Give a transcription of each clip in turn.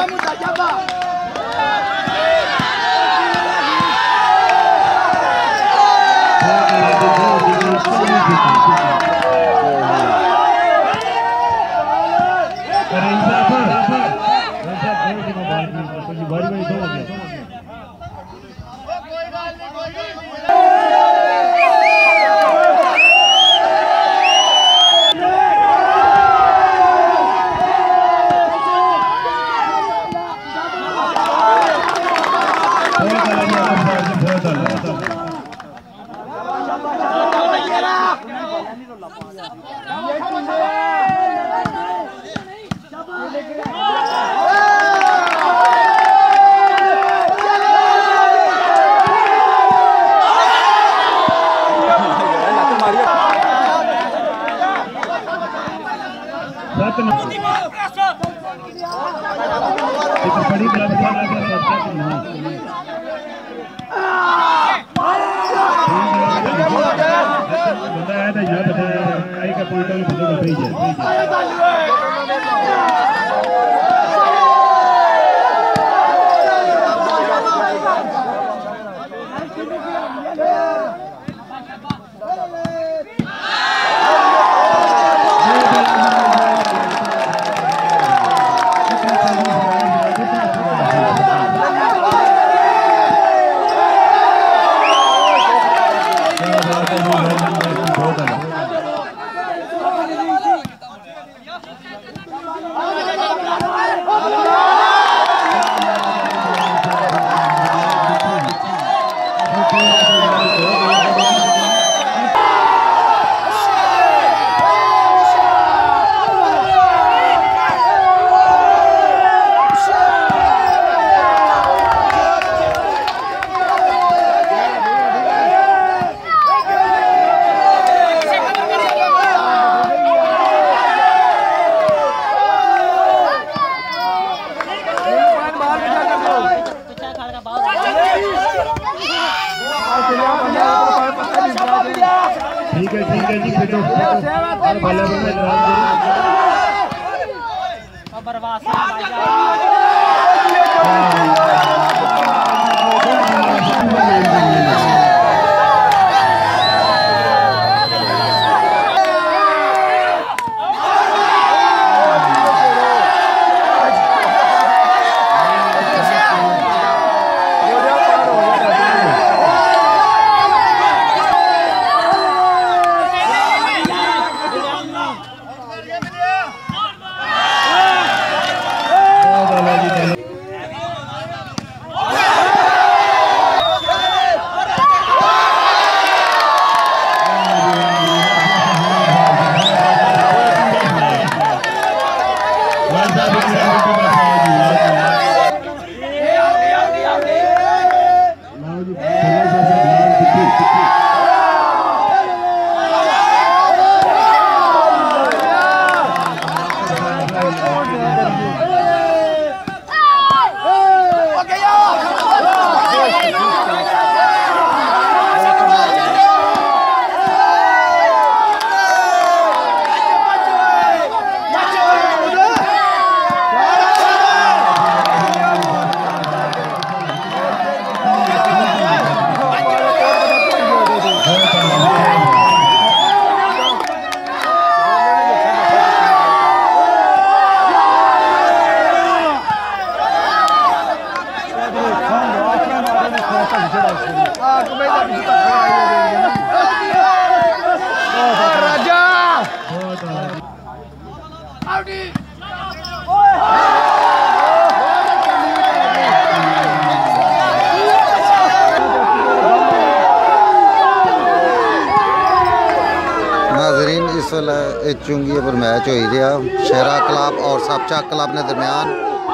चुंगी पर मैच हो रहा शेरा क्लब और सबचा क्लब ने दरमियान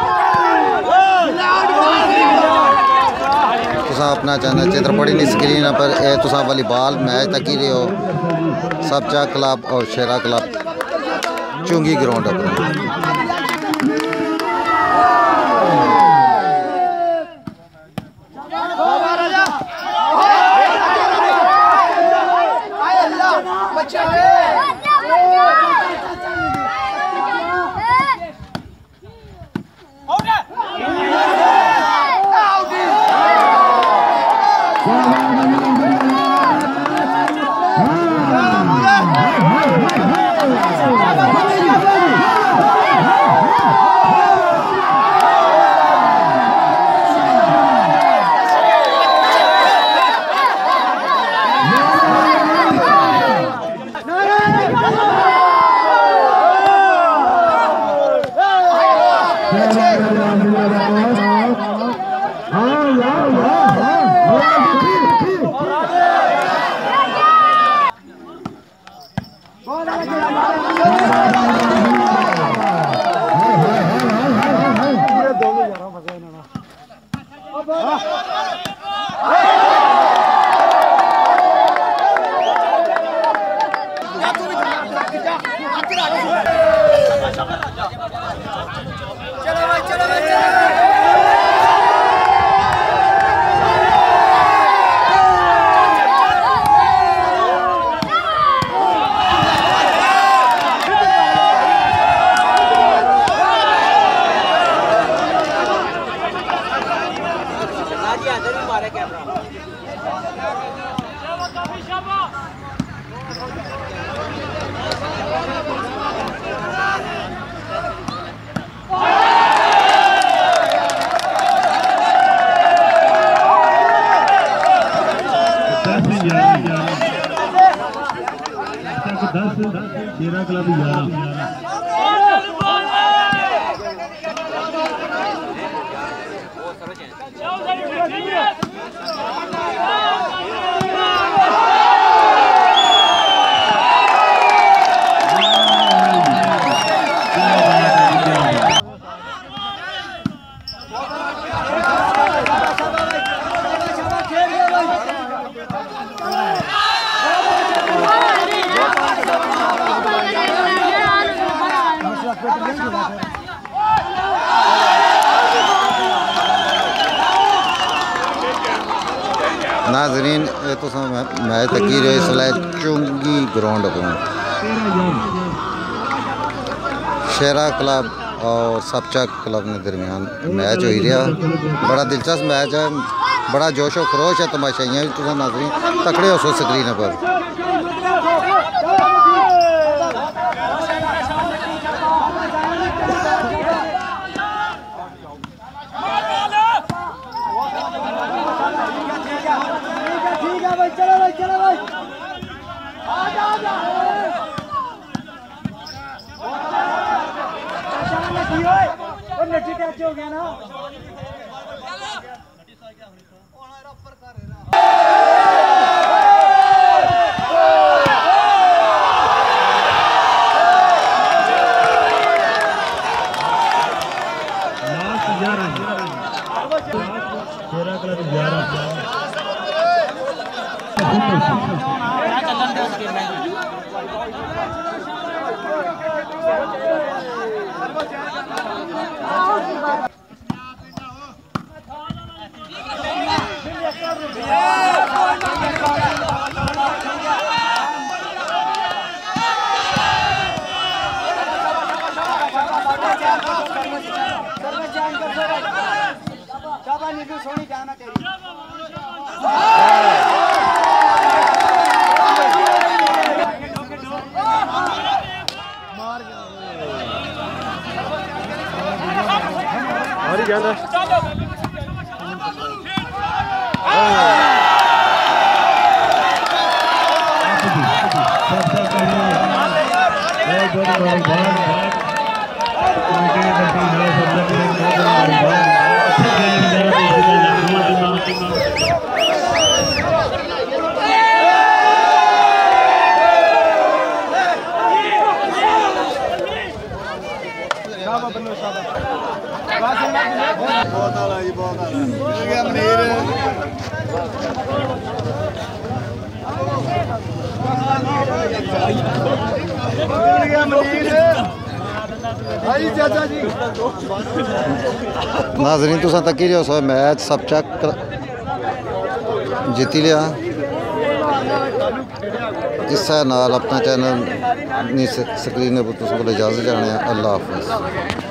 तुसा अपना चैनल चित्रपड़ी स्क्रीन पर तुसा वॉलीबॉल मैच तक ही रहे हो सबचा क्लब और शेरा क्लब चुंगी ग्राउंड पर शेरा क्लब 11 नाजरीन तो मैच तकी रहे इसलिए चुंगी ग्राउंड पर शेरा क्लब और सबचा क्लब के दरमियान मैच हो रहा। बड़ा दिलचस्प मैच है, बड़ा जोशो खरोश है, तमाशाइयाँ भी तुम नाजरीन तकड़े हो सो स्क्रीन पर। हो गया ना शेरा क्लब 11 सोनी जाना चाहिए। नाजरीन तुसा तक ही सो मैच सबचा जीती लिया। इस नाल अपना चैनल स्क्रीन पर तुस इजाजत जाने। अल्लाह हाफिज़।